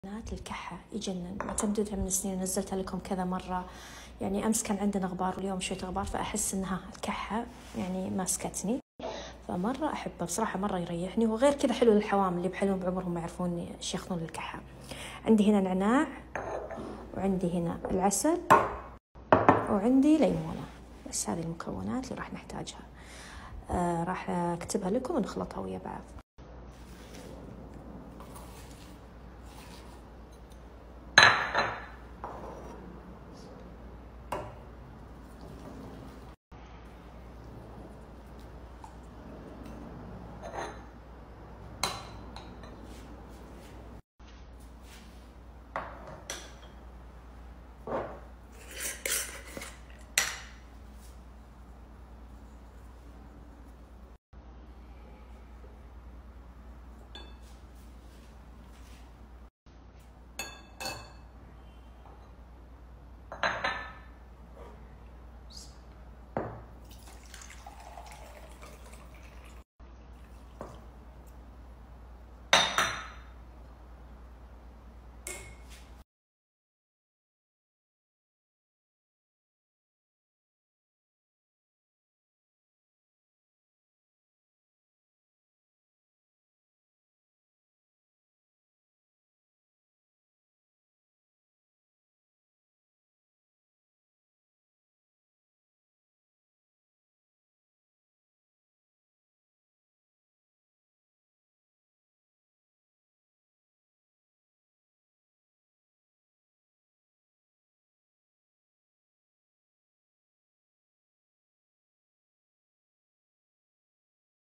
الكحة يجنن، معتمدتها من سنين ونزلتها لكم كذا مرة. يعني أمس كان عندنا غبار واليوم شوية غبار، فأحس إنها الكحة يعني ماسكتني، فمرة أحبه بصراحة، مرة يريحني. وغير كذا حلو للحوامل اللي بحلم بعمرهم ما يعرفون ايش ياخذون الكحة. عندي هنا نعناع، وعندي هنا العسل، وعندي ليمونة. بس هذه المكونات اللي راح نحتاجها. راح أكتبها لكم ونخلطها ويا بعض.